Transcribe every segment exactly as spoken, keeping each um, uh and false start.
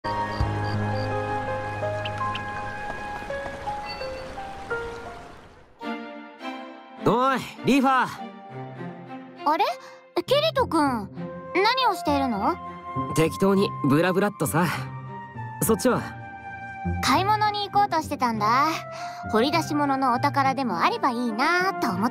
おいリーファー。 あれ、キリト君、何をしているの？ 適当にブラブラっとさ。そっちは？ 買い物に行こうとしてたんだ。掘り出し物のお宝でもあればいいなと思って。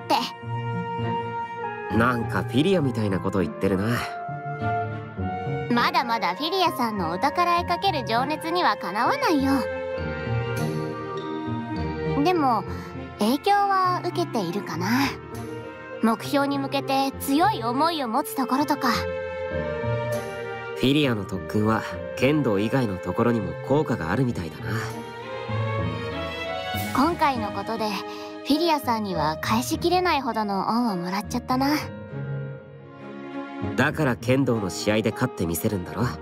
なんかフィリアみたいなこと言ってるな。 まだまだフィリアさんのお宝へかける情熱にはかなわないよ。でも影響は受けているかな。目標に向けて強い思いを持つところとか。 フィリアの特訓は剣道以外のところにも効果があるみたいだな。 今回のことでフィリアさんには返しきれないほどの恩をもらっちゃったな。 だから剣道の試合で勝ってみせるんだろ。う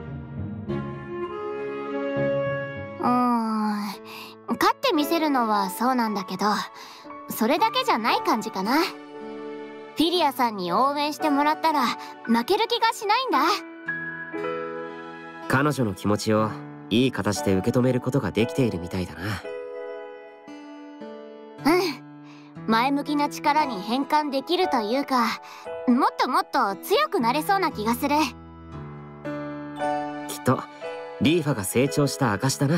ーん、勝ってみせるのはそうなんだけど、それだけじゃない感じかな。フィリアさんに応援してもらったら負ける気がしないんだ。 彼女の気持ちをいい形で受け止めることができているみたいだな。 うん、前向きな力に変換できるというか、もっともっと強くなれそうな気がする。 きっとリーファが成長した証だな。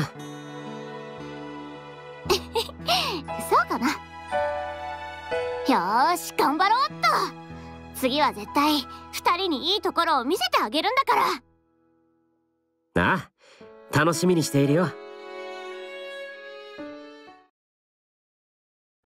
そうかな。よーし、頑張ろうっと。次は絶対ふたりにいいところを見せてあげるんだから。 ああ、楽しみにしているよ。